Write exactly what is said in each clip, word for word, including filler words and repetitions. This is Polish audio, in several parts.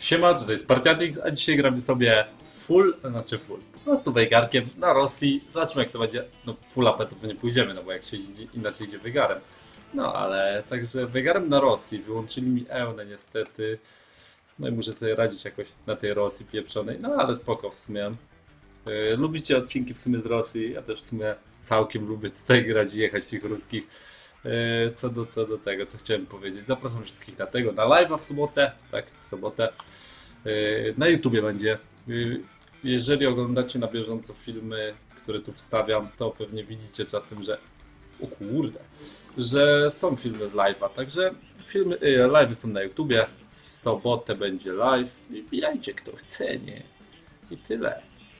Siema, tutaj jest Partiatix, a dzisiaj gramy sobie full, znaczy full, po prostu Wejgarkiem na Rosji. Zobaczymy jak to będzie. No full apetów nie pójdziemy, no bo jak się idzie, inaczej idzie Wejgarem. No ale także Wejgarem na Rosji, wyłączyli mi Eunę niestety. No i muszę sobie radzić jakoś na tej Rosji pieprzonej, no ale spoko w sumie. Yy, lubicie odcinki w sumie z Rosji, ja też w sumie całkiem lubię tutaj grać i jechać tych ruskich. Yy, Co do, co do tego, co chciałem powiedzieć. Zapraszam wszystkich na tego, na live'a w sobotę, tak, w sobotę. Yy, Na YouTubie będzie. Yy, Jeżeli oglądacie na bieżąco filmy, które tu wstawiam, to pewnie widzicie czasem, że o kurde, że są filmy z live'a, także filmy, yy, live'y są na YouTubie. W sobotę będzie live i wbijajcie kto chce, nie? I tyle.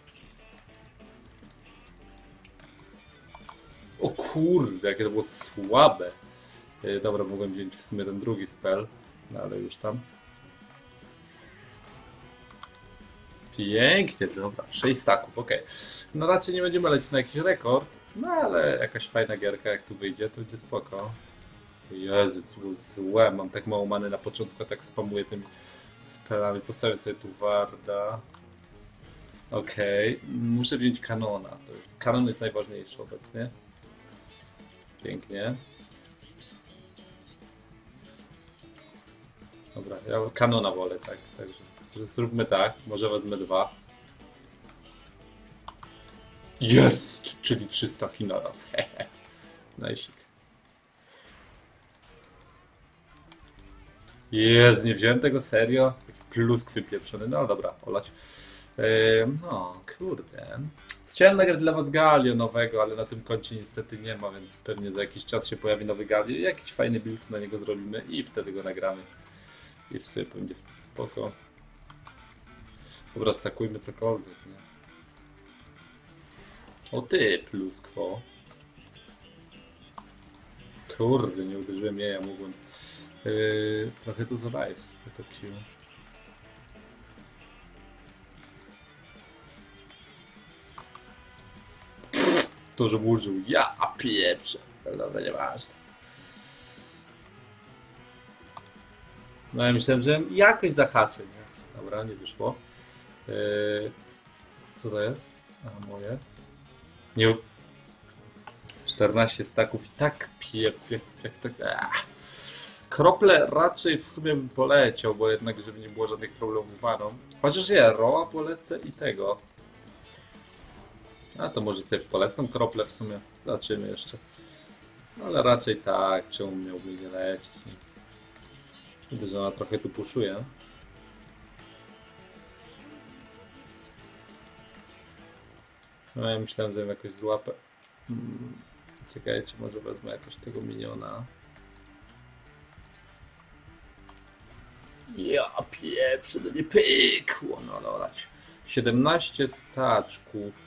O kurde, jakie to było słabe. Yy, Dobra, mogłem wziąć w sumie ten drugi spell, no ale już tam. Pięknie, dobra, sześć staków, ok. No raczej nie będziemy lecieć na jakiś rekord, no ale jakaś fajna gierka jak tu wyjdzie, to będzie spoko. Jezu, co było złe, mam tak mało many na początku, a tak spamuję tymi spellami. Postawię sobie tu Warda. Okej, muszę wziąć kanona, to jest, kanon jest najważniejszy obecnie. Pięknie. Dobra, ja kanona wolę, tak, także zróbmy tak, może wezmę dwa. Jest! Czyli trzy staki na raz, hehe. Najsik. Jezu, nie wziąłem tego serio? Taki pluskwy pieprzony, no dobra, olać. Ehm, no, kurde. Chciałem nagrać dla was Galio nowego, ale na tym koncie niestety nie ma, więc pewnie za jakiś czas się pojawi nowy Galio. Jakiś fajny build na niego zrobimy i wtedy go nagramy. I w sobie będzie wtedy spoko. Dobra, stakujmy cokolwiek, nie? O ty, pluskwo. Kurde, nie uderzyłem je, ja mogłem. Yy, trochę to zadaje w sobie to Q. To, że użył. Ja pieprzę. Ale dobra, nieważne. No ja myślałem, że jakoś zahaczę, nie? Dobra, nie wyszło. Yy, co to jest? A, moje. Nie. czternaście staków i tak piep, jak, jak tak. Ach. Krople raczej w sumie bym poleciał, bo jednak, żeby nie było żadnych problemów z maną. Chociaż ja Roa polecę i tego. A to może sobie polecę krople w sumie. Zobaczymy jeszcze. No, ale raczej tak, czemu miałby nie lecieć. Nie? Widzę, że ona trochę tu puszuje. No ja myślałem, że ją jakoś złapę. Hmm. Czekajcie, może wezmę jakoś tego miniona. Ja pieprzę, to nie pykło, no lolać. siedemnaście staczków.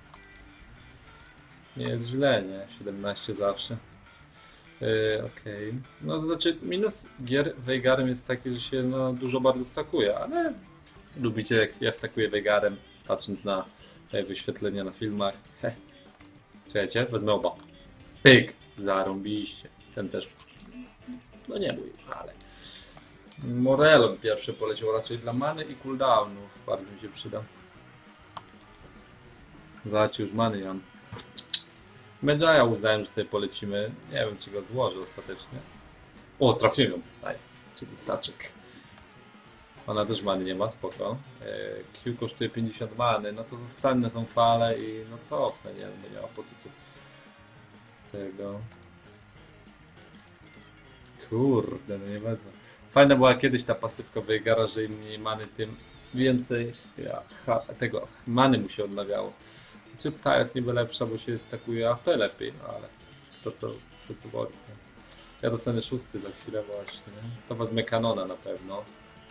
Nie jest źle, nie? siedemnaście zawsze. Yy, Okej. Okay. No to znaczy minus gier Veigarem jest taki, że się no, dużo bardzo stakuje, ale lubicie jak ja stakuję Veigarem, patrząc na te wyświetlenia na filmach. Heh. Czekajcie, wezmę oba. Pyk! Zarąbiście. Ten też. No nie mój, ale. Morello pierwszy poleciał raczej dla many i cooldownów. Bardzo mi się przyda. Zobaczcie, już many mam. Medjaya uznałem, że sobie polecimy. Nie wiem, czy go złożę ostatecznie. O, trafiłem ją. Nice, czyli staczek. Ona też many nie ma, spoko. Q kosztuje pięćdziesiąt many, no to zostanę są fale i no cofnę, nie, no nie ma po co tu tego. Kurde, no nie wezmę. Fajna była kiedyś ta pasywka Veigara, że im mniej many, tym więcej ja, ha, tego many mu się odnawiało. Czy ta jest niby lepsza, bo się stakuje A P lepiej, no ale to co, to co woli. Nie? Ja dostanę szósty za chwilę właśnie. To wezmę kanona na pewno.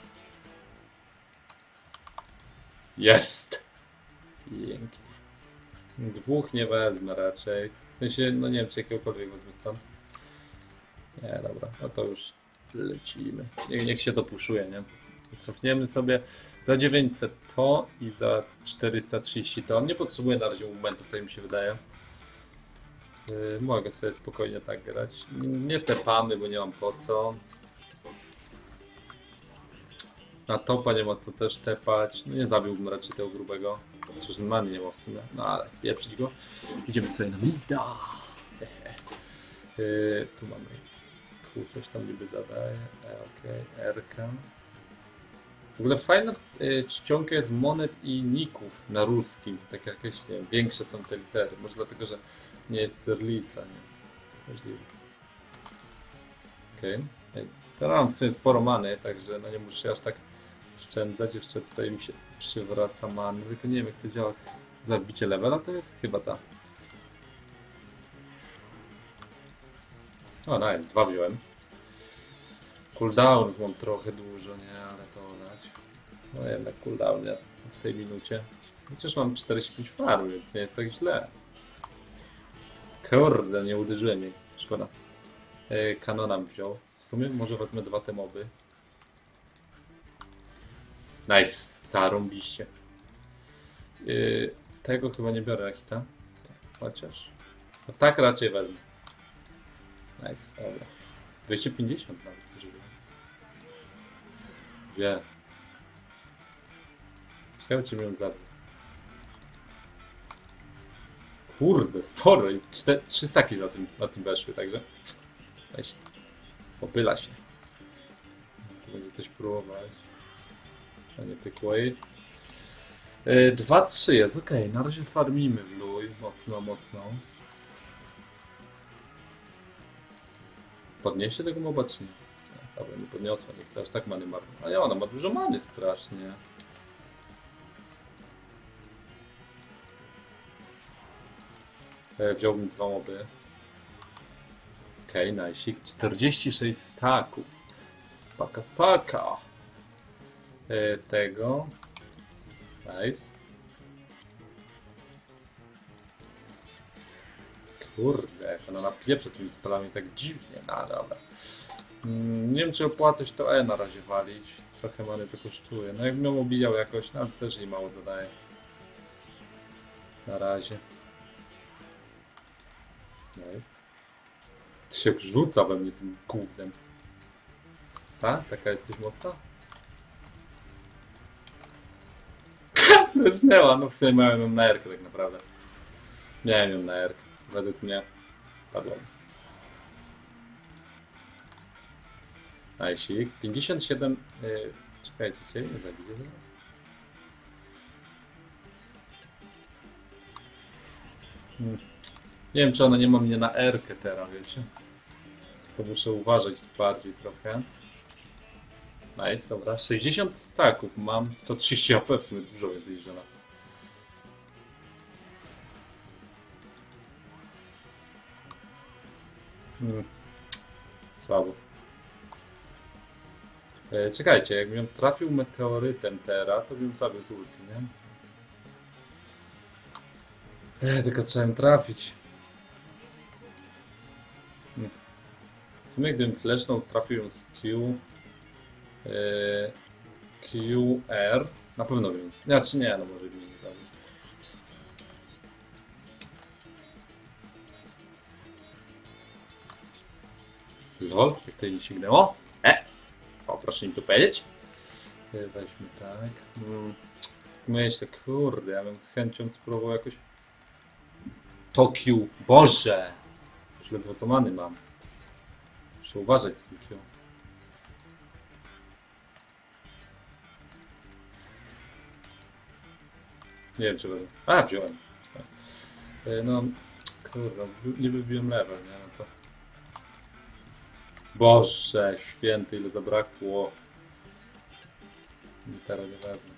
Jest! Pięknie. Dwóch nie wezmę raczej. W sensie, no nie wiem, czy jakiegokolwiek wezmę stąd. Nie, dobra, no to już lecimy. Niech, niech się dopuszuje, nie? Cofniemy sobie za dziewięćset to i za czterysta trzydzieści to. Nie potrzebuję na razie momentów, tak mi się wydaje. Yy, mogę sobie spokojnie tak grać. Nie tepamy, bo nie mam po co. Na topa nie ma co też tepać. No nie zabiłbym raczej tego grubego. Chociaż many nie ma w sumie. No ale pieprzyć go. Idziemy sobie na mida. Yy, tu mamy. Tu coś tam niby zadaje. E, Okej, okay. R K. W ogóle fajna y, czcionka jest monet i ników na ruskim. Tak jakieś, nie wiem, większe są te litery. Może dlatego, że nie jest cyrlica, nie? Możliwe. Okej. Okay. Teraz mam w sumie sporo many, także no nie muszę się aż tak oszczędzać. Jeszcze tutaj mi się przywraca many. Tylko nie wiem, jak to działa. Zabicie levela to jest chyba ta. O, nice, dwa wziąłem. Cooldownów mam trochę dużo, nie, ale to dać. No jednak cooldown nie, w tej minucie. Chociaż mam czterdzieści pięć farm, więc nie jest tak źle. Kurde, nie uderzyłem jej. Szkoda. E, kanona wziął. W sumie może wezmę dwa te moby. Nice, zarąbiście. E, tego chyba nie biorę, jak ta. Chociaż. No tak raczej wezmę. Nice, dobra. dwieście pięćdziesiąt nawet. Gdzie? Ciekawe, czy mnie ją zabił. Kurde, sporo. I cztery, trzy staki na tym, na tym weszły, także... Weź. Popyla się. Tu będzie coś próbować. A nie pykło jej. Yy, dwa trzy jest, okej. Okay. Na razie farmimy w luj. Mocno, mocno. Podniesie tego moba, czy nie? Dobra, nie podniosła, nie chcę aż tak many marnować. Ale ona ma dużo many strasznie. E, wziąłbym dwa moby. Okej, okay, nice. czterdzieści sześć staków. Spaka, spaka. E, tego. Nice. Kurde, jak ona napieprze tymi spelami tak dziwnie. No dobra. Mm, nie wiem, czy opłaca się to E na razie walić. Trochę many to kosztuje. No jakbym ją obijał jakoś, no ale też jej mało zadaje. Na razie. Nice. Ty się rzuca we mnie tym gównem. Ta? Taka jesteś mocna? Leżnęła, no w sumie miałem ją na erkę tak naprawdę. Miałem ją na erkę. Według mnie padłem. Najsik. pięćdziesiąt siedem... Yy, czekajcie, cię nie zabiję zaraz. Hmm. Nie wiem, czy ona nie ma mnie na erkę teraz, wiecie. To muszę uważać bardziej trochę. Nice, dobra. sześćdziesiąt staków mam. sto trzydzieści A P, w sumie dużo więcej niż ona. Hmm. Słabo. E, czekajcie, jakbym ją trafił meteorytem teraz, to bym zabił z ulti, nie? E, tylko trzeba ją trafić. Hmm. W sumie gdybym flashnął, trafił ją z Q... E, Q R... Na pewno bym... Znaczy nie, no może bym nie zabił. Lol, jak to jej sięgnęło? E! O, proszę mi tu powiedzieć. Weźmy tak. Hmm. Myślę, kurde, ja bym z chęcią spróbował jakoś... Tokio, Boże! Już ledwo co many mam. Muszę uważać z tym Q. Nie wiem, czy będę... A, wziąłem. No, kurde, nie wybiłem level, nie? No to... Boże, święty, ile zabrakło. I teraz nie wezmę.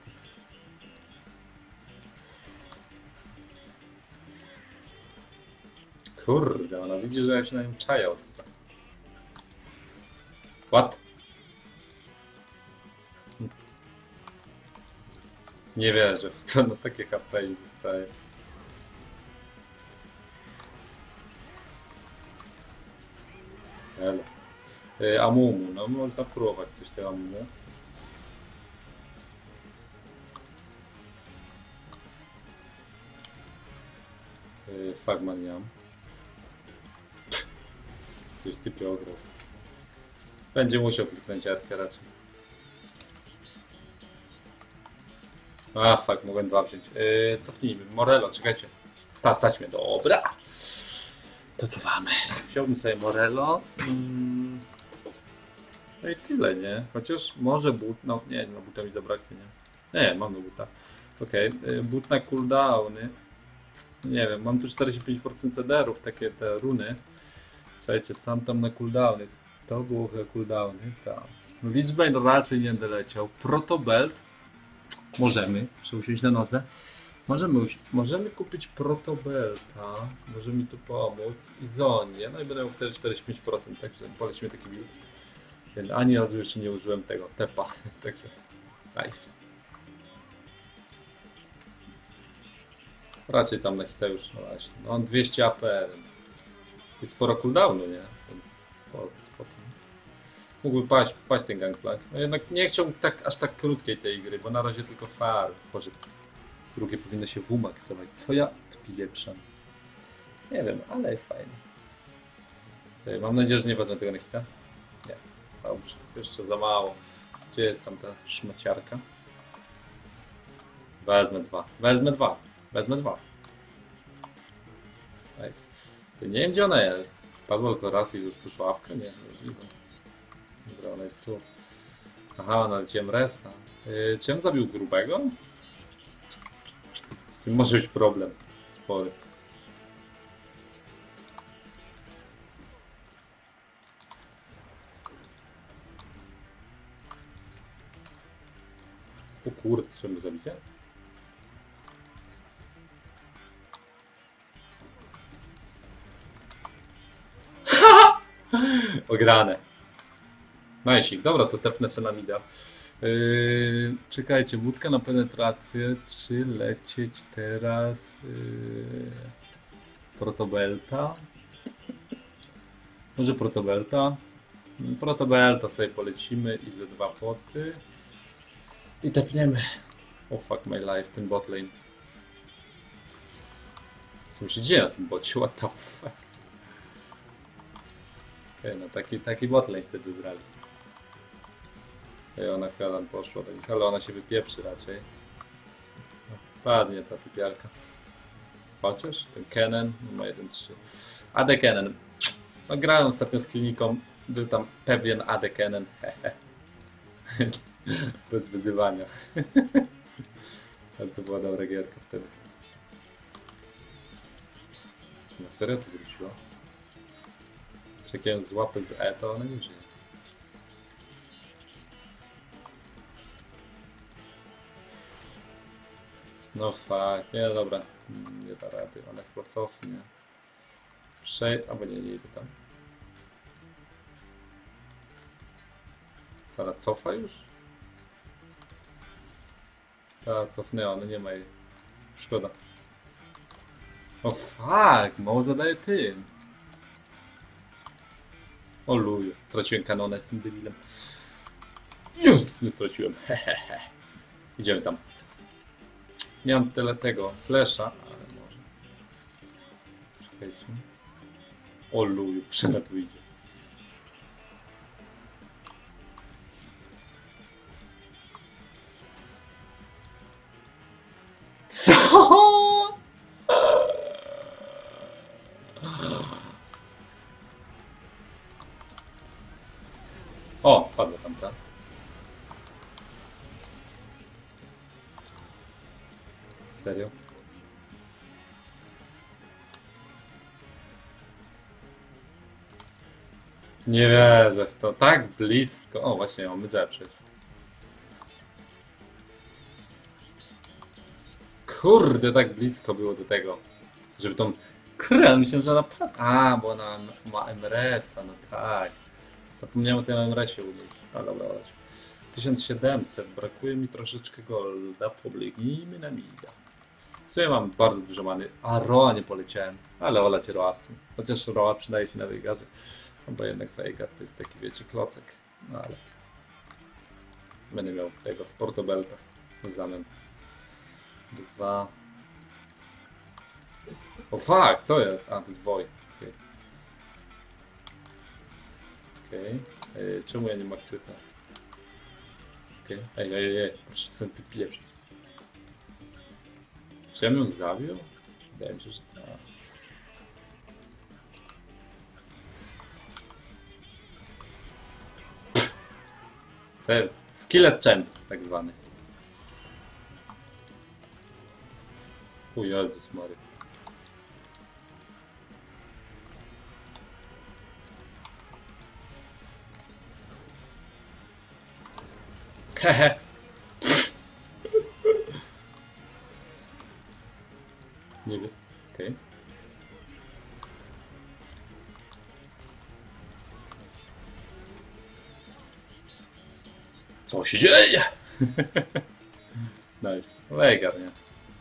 Kurde, ona widzi, że ja się na nim czaję ostro. What? Nie wierzę w to, no takie H P i dostaję. Elo. Yy, Amumu, no można próbować coś tego Amumu. Yy, Fragman nie mam. Gdzieś typie ograł. Będzie musiał kliknąć arkę raczej. A, fuck, mogłem dwa wziąć. Yy, cofnijmy. Morello, czekajcie. Ta, stać mnie. Dobra. To cofamy. Wziąłbym sobie Morello. Mm. No i tyle, nie? Chociaż może but... No nie, no buta mi zabraknie, nie? Nie, mam no buta. Okej, okay. But na cooldowny. Nie wiem, mam tu czterdzieści pięć procent C D erów, takie te runy. Słuchajcie, co mam tam na cooldowny? To było chyba cooldowny, tak. No Lichbane raczej nie będę leciał. Protobelt. Możemy, muszę usiąść na nodze. Możemy, możemy kupić Protobelta. Może mi tu pomóc. I Zonię. No i będę miał wtedy czterdzieści pięć procent, także polecimy taki build. Ani razu jeszcze nie użyłem tego tepa, także nice. Raczej tam na hita już, no właśnie. No on dwieście A P, więc jest sporo cooldownu, nie? Więc spoko, spoko. Mógłby paść, paść ten gangplank. No jednak nie chciałbym tak, aż tak krótkiej tej gry, bo na razie tylko far. Boże, drugie powinno się wumaksować. Co ja odpieprzam? Nie wiem, ale jest fajnie. Mam nadzieję, że nie wezmę tego na hita. Nie. Dobrze, jeszcze za mało. Gdzie jest tam ta szmaciarka? Wezmę dwa. Wezmę dwa. Wezmę dwa. Nice. Nie wiem, gdzie ona jest. Padła tylko raz i już poszła ławka? Nie, możliwe. Dobra, ona jest tu. Aha, naleciłem resa. Yy, czy on zabił grubego? Z tym może być problem. Spory. O kurde, czemu zabicie? Ograne. Najsik, dobra, to tepnę Senamida. Yy, czekajcie, budka na penetrację. Czy lecieć teraz yy, Protobelta? Może Protobelta? Protobelta sobie polecimy i ze dwa poty. I tepniemy. Oh fuck my life, ten botlane. Co się dzieje na tym bocie? What the fuck? Okay, no taki, taki botlane sobie wybrali. I ona chyba tam poszła do nich, ale ona się wypieprzy raczej. No, padnie ta typiarka. Chociaż ten Kennen ma jeden trzy. A D Kennen. No grałem ostatnio z kliniką. Był tam pewien A D Kennen. Bez wyzywania. Ale to była dobra gierka wtedy. No serio to wróciło? Jak ją złapę z E, to ona nie żyje. No fuck, nie dobra. Nie da rady, ona chyba cofnie. Przejdź, albo nie, nie idę tam. Co, ona cofa już? Ta, cofnęła, no nie ma jej. Szkoda. O fuck, mało zadaje tym. O luju, straciłem kanonę z tym debilem. Już, nie straciłem. Hehehe. Idziemy tam. Nie mam tyle tego flesza, ale może. Czekajcie. O luju, przynad tu idzie. Co? O, padła tamta. Serio? Nie wierzę w to. Tak blisko. O, właśnie, mamy drzewo przejść. Kurde, tak blisko było do tego, żeby tą... Kurde, myślałem, że ona... A, bo ona ma M R S-a, no tak. Zapomniałem o tym M R S-ie u niej. A dobra, chodź. tysiąc siedemset, brakuje mi troszeczkę golda, pobiegnijmy na mida. W sumie mam bardzo dużo many. A, Roa nie poleciałem, ale olać Roa w sumie. Chociaż Roa przydaje się na Veigarze. No bo jednak Veigar to jest taki, wiecie, klocek. No ale... Będę miał tego, Portobelta w zamian. Dwa... O fuck, co jest? A, to jest Woj. Okej. Okay. Okay. Czemu ja nie maksuję? Okej. Okay. Ej, ej, ej, proszę sobie wypieprzyć. Czy ja ją zabił? Wydaje mi się, że tak. Ten skillet champ tak zwany. O Jezus Mary. Hehe. Nie wiem. Okej. Okay. Co się dzieje? Nice. Legar, nie?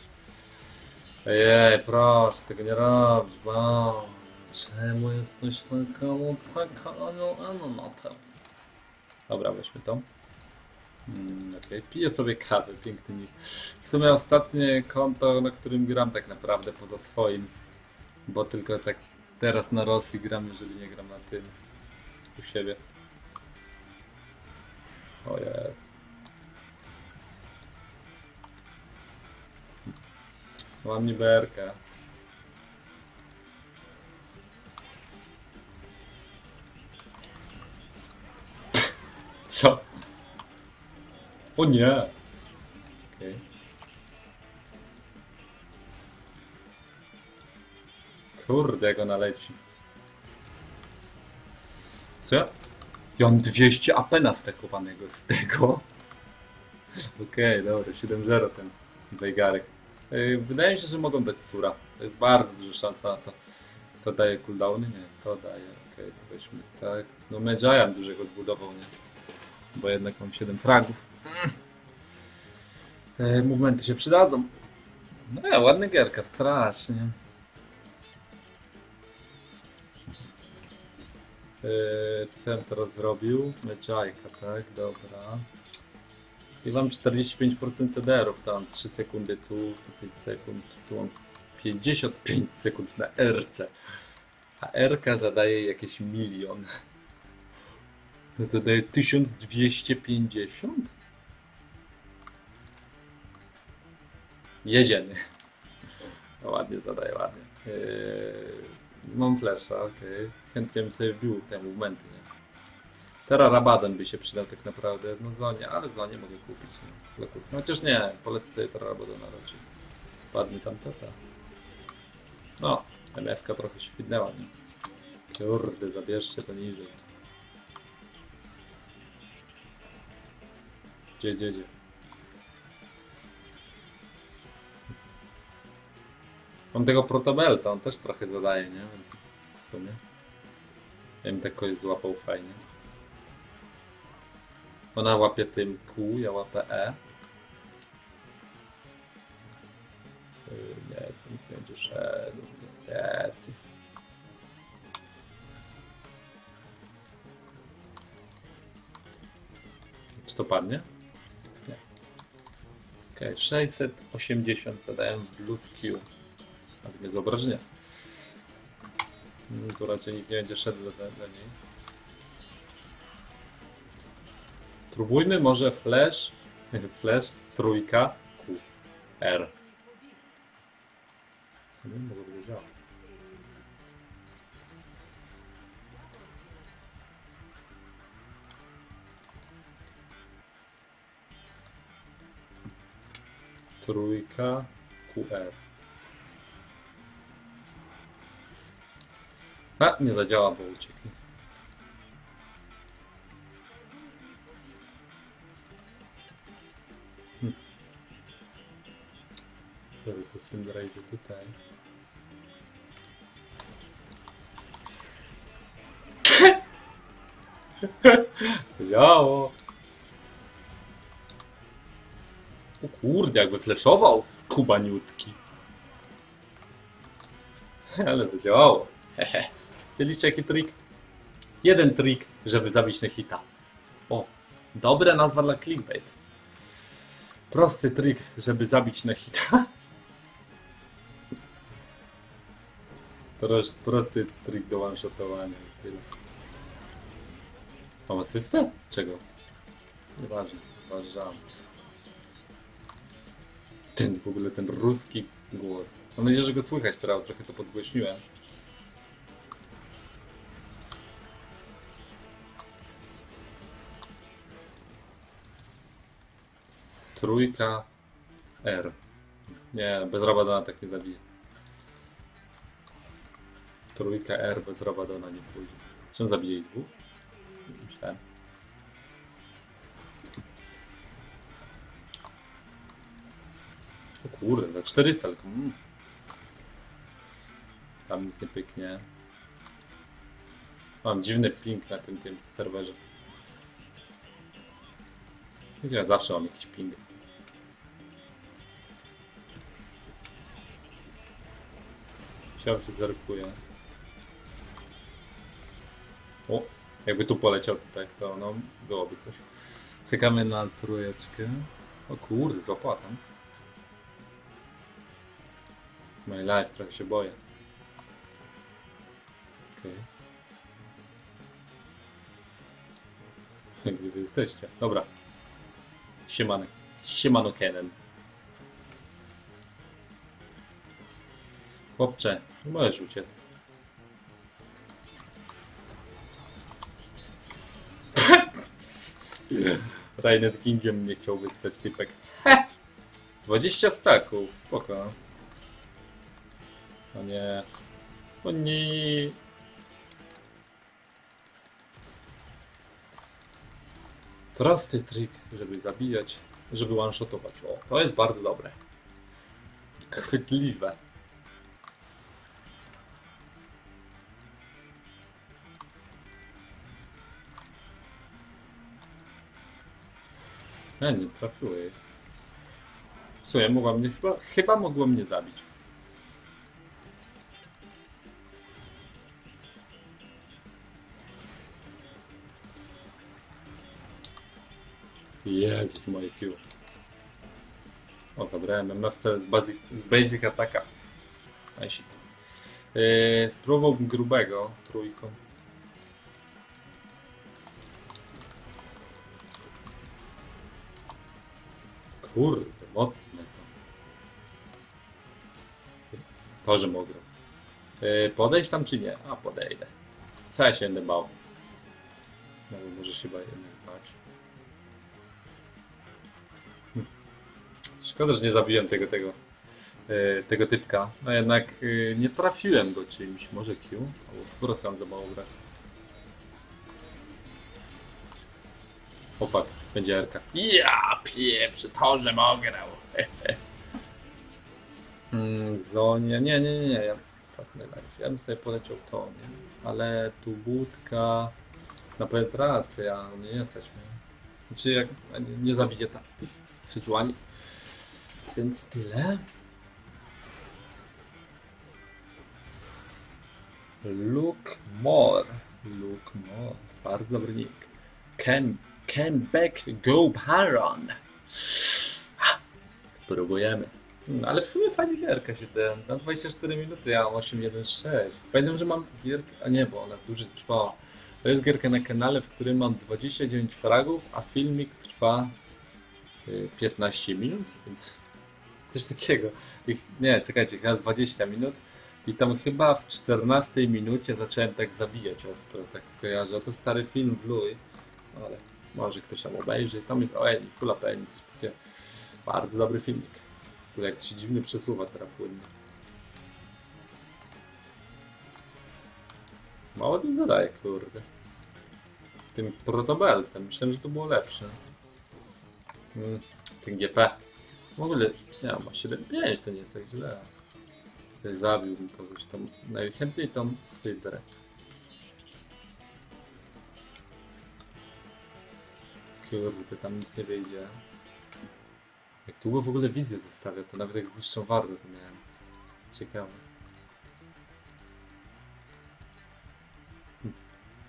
Ej, proszę, tego nie robić, bo... Czemu jesteś taka taka anonata? Dobra, weźmy to. Hmm, Okej, okay. Piję sobie kawę, piękny nick. W sumie ostatnie konto, na którym gram tak naprawdę poza swoim. Bo tylko tak teraz na Rosji gram, jeżeli nie gram na tym u siebie. O jest. Mam niberkę. Co? O nie. Okej. Okay. Kurde, jak ona leci. Co ja? Ja mam dwieście A P nastakowanego z tego. Okej, okay, dobra, siedem zero ten Wejgarek. Wydaje mi się, że mogą dać Sura. To jest bardzo duża szansa na to. To daje cooldowny? Nie, to daje. Okej, okay, to weźmy tak. No Medjaya dużego zbudował, nie? Bo jednak mam siedem fragów. E, movementy się przydadzą. No ja, ładna gierka, strasznie. E, co ja teraz zrobił? Medjayka, tak? Dobra. I mam czterdzieści pięć procent C D R-ów, tam trzy sekundy tu, pięć sekund, tu mam pięćdziesiąt pięć sekund na R C. A R K zadaje jakieś milion. Zadaje tysiąc dwieście pięćdziesiąt? Jedziemy. No ładnie zadaje, ładnie. Yy, mam flasha, okej. Okay. Chętnie bym sobie wbił te movementy, nie? Teraz Rabadan by się przydał tak naprawdę, no Zonie, ale Zonie mogę kupić, nie? No chociaż nie, polecę sobie teraz Rabadana raczej. Padnie tam tata. No, M F ka trochę się widnęła, nie? Kurde, zabierzcie to niżej. Gdzie, gdzie, gdzie? Mam tego Protobelta, on też trochę zadaje, nie? Więc w sumie. Ja bym tak kogoś złapał fajnie. Ona łapie tym Q, ja łapę E. Yy, nie, to nikt nie będzie szedł, niestety. Czy to padnie? Nie. Okej, okay, sześćset osiemdziesiąt zadałem w Blue Skill. Tak bez obrażenia. Tu raczej nikt nie będzie szedł do, do niej. Spróbujmy może flash, flash, trójka, Q, R. Sobie mogłoby działać. Trójka, Q R. A, nie zadziała, bo ucieknie. Hm. Dobra, co Syndra idzie tutaj. Działało. O kurde, jak wyfleszował skubaniutki. Ale zadziałało. Hehe. Widzieliście jaki trik? Jeden trik, żeby zabić na hita. O, dobra nazwa dla clickbait. Prosty trik, żeby zabić na hita. Prosty trik do one-shotowania. Mam asystę? Z czego? Nieważne, uważam. Ten w ogóle, ten ruski głos. Mam nadzieję, że go słychać teraz, trochę to podgłośniłem. Trójka R. Nie, bez Rabadona tak nie zabije. Trójka R bez Rabadona nie pójdzie. Czy on zabije ich dwóch? Myślałem. O kurde, za czterysta tylko. Mm. Tam nic nie pyknie. Mam dziwny ping na tym, tym serwerze. Ja zawsze mam jakiś ping. Chciałem się zerkuje. O, jakby tu poleciał tutaj, to no byłoby coś. Czekamy na trójeczkę. O kurde, złapała tam. My life, trochę się boję. Okej. Okay. Gdzie wy jesteście? Dobra. Siemano. Siemano Kennen. Chłopcze, możesz uciec. Rainet Kingiem nie chciałby stać typek. dwadzieścia staków, spoko. O nie. O nie. Prosty trik, żeby zabijać, żeby one-shotować. O, to jest bardzo dobre. Chwytliwe. Ja nie trafiły. W sumie mogła mnie chyba, chyba mogła mnie zabić. Jezus, moje Q. O, zabrałem M F C z basic, z basic ataka. Nice. Yy, spróbowałbym grubego trójką. Kurde, mocne to. To, że mogę. Yy, podejść tam czy nie? A, podejdę. Co ja się będę bał? No, może się bać. Hm. Szkoda, że nie zabiłem tego, tego, yy, tego typka. No jednak yy, nie trafiłem go czymś. Może Q? O, Rosjan za mało grać. O fuck, będzie R K. Ja pieprz, to, że mogę grał. mm, Zonia, nie, nie, nie, nie. Ja, fuck, nie, ja bym sobie poleciał to, nie? Ale tu budka na penetrację, a nie jesteśmy. Znaczy jak nie, nie zabije ta Sejuani. Więc tyle. Look more. Look more. Bardzo dobry nick. Can Can back go Baron. Spróbujemy. Hmm, ale w sumie fajnie gierka się ten. Na dwadzieścia cztery minuty, ja mam osiem jeden sześć. Pamiętam, że mam gierkę. A nie, bo ona dłużej trwała. To jest gierka na kanale, w którym mam dwadzieścia dziewięć fragów, a filmik trwa piętnaście minut, więc coś takiego. I, nie, czekajcie, chyba dwadzieścia minut. I tam chyba w czternastej minucie zacząłem tak zabijać ostro, tak kojarzę. To stary film w Lui, ale może ktoś tam obejrzy. Tam jest o Eni, Full Up Eni, coś takiego. Bardzo dobry filmik. Jak to się dziwnie przesuwa teraz płynnie. Mało tym zadaje, kurde. Tym protobeltem, myślałem, że to było lepsze. Hmm, ten G P. W ogóle, nie ma siedem pięć, to nie jest tak źle. Zabiłbym kogoś tam. Najchętniej tą Sydrę. Kurde, tam nic nie wyjdzie. Jak długo w ogóle wizję zostawia, to nawet jak zniszczą wardę to miałem. Ciekawe. Hm.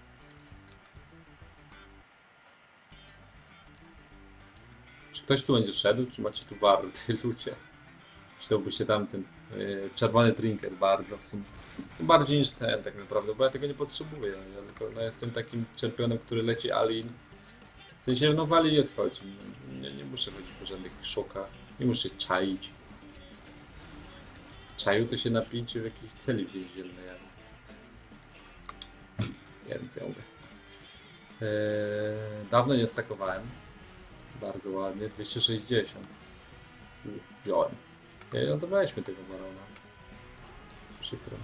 Czy ktoś tu będzie szedł, czy macie tu warty, ludzie? Przydałby się tamten yy, czerwony trinket bardzo w sumie. Bardziej niż ten tak naprawdę, bo ja tego nie potrzebuję. Ja tylko no, jestem takim czempionem, który leci Alin. W sensie no wali i odchodzi. Nie, nie muszę chodzić po żadnych szokach. Nie muszę czaić. Czaju to się napijcie w jakiejś celi więziennej. Więcej mówię. Eee, dawno nie stakowałem. Bardzo ładnie. dwieście sześćdziesiąt. Wziąłem. Ej, no to weźmy tego barona. Przykro.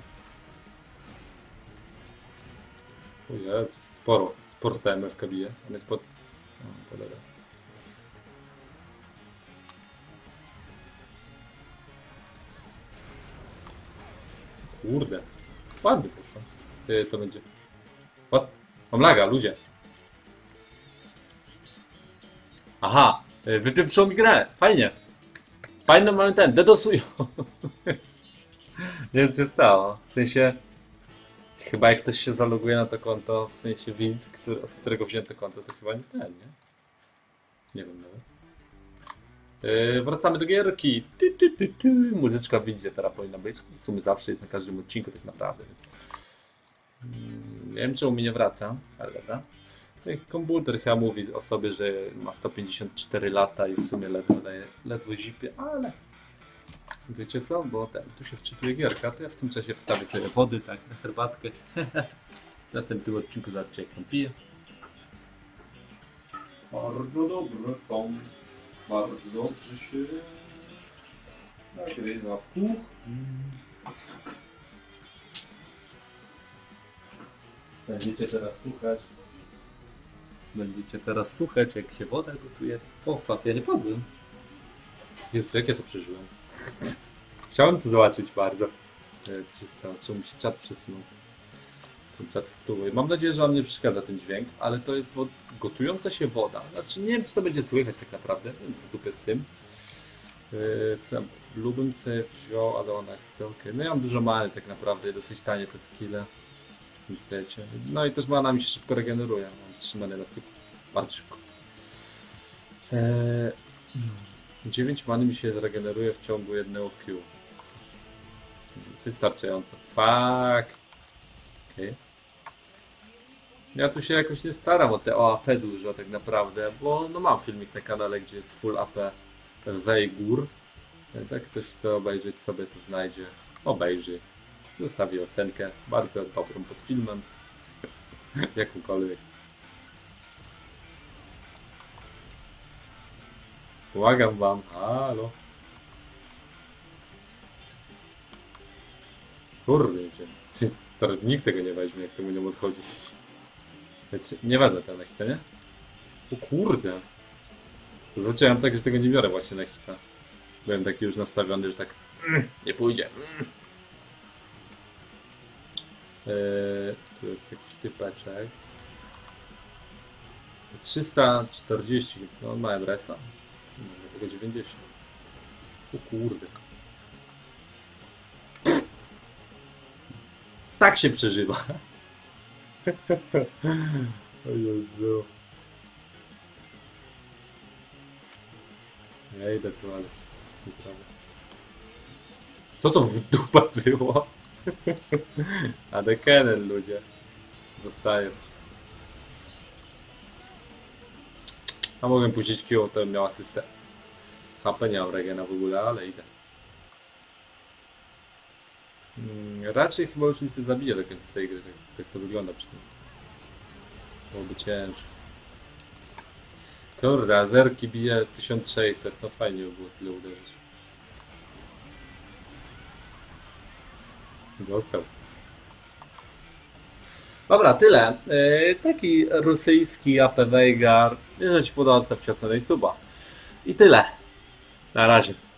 O Jezu, sporo. Sporo T M F K bije. On jest pod... O, to dobra. Kurde. Ładnie poszło. Ty, to będzie... What? Mam laga, ludzie. Aha. Wypieprzą mi grę. Fajnie. Fajny mamy ten. Dedosują. Nie wiem co się stało. W sensie... Chyba jak ktoś się zaloguje na to konto, w sensie widz, który, od którego wziąłem to konto, to chyba nie ten, nie? Nie wiem nawet. Yy, wracamy do gierki. Ty, ty, ty, ty. Muzyczka w windzie teraz powinna być. W sumie zawsze jest na każdym odcinku tak naprawdę. Więc... Hmm, nie wiem czemu mi nie wraca, ale dobra. Komputer chyba mówi o sobie, że ma sto pięćdziesiąt cztery lata i w sumie ledwo daje, ledwo zipie, ale... Wiecie co? Bo ten, tu się wczytuje gierka, to ja w tym czasie wstawię sobie wody, tak, na herbatkę. W następnym odcinku zobaczcie jak tam piję. Bardzo dobre są. Bardzo dobrze się nagrywa w kuchni. Będziecie teraz słuchać. Będziecie teraz słuchać jak się woda gotuje. O fuck, ja nie padłem. Jezu, jak ja to przeżyłem? Chciałem to zobaczyć bardzo. Co się stało? Czemu mi się czat przesunął? Ten czat stół. Mam nadzieję, że wam nie przeszkadza ten dźwięk, ale to jest wod... gotująca się woda. Znaczy nie wiem, czy to będzie słychać tak naprawdę. W dupie z tym. Yy, co ja lubym sobie wziął, ale ona chce, ok. No ja mam dużo many tak naprawdę, dosyć tanie te skille. Wiecie. No i też mana mi się szybko regeneruje. Mam trzy many na syp. Bardzo szybko. Eee... dziewięć many mi się zregeneruje w ciągu jednego Q. Wystarczająco. Fuck. Okay. Ja tu się jakoś nie staram o te O A P dużo tak naprawdę, bo no mam filmik na kanale, gdzie jest full A P Wejgur. Więc jak ktoś chce obejrzeć sobie, to znajdzie. Obejrzy. Zostawi ocenkę. Bardzo dobrą pod filmem. Jakąkolwiek. Błagam wam, halo. Kurde, teraz nikt tego nie weźmie, jak temu nie odchodzić. Nie wezmę tego na hita, nie? O kurde. Zacząłem tak, że tego nie biorę właśnie na hita. Byłem taki już nastawiony, że tak mm, nie pójdzie. Mm. Eee, tu jest jakiś typeczek. trzysta czterdzieści, no on ma M R S a. Tylko dziewięćdziesiąt. O kurde. Tak się przeżywa. O Jezu. Ja idę tu, ale... Co to w dupę było? A de Kennel, ludzie. Dostaję. A mogłem puścić Q, to bym miał asystę. H P nie mam regena w ogóle, ale idę. Hmm, raczej chyba już nic nie zabiję do końca tej gry, tak, tak to wygląda przynajmniej. Byłoby ciężko. Kurde, a zerki bije tysiąc sześćset, no fajnie by było tyle uderzyć. Dostał. Dobra, tyle. Yy, taki rosyjski A P Veigar. Jeżeli ci podoba, stawcie ocenę i suba. I tyle. Na razie.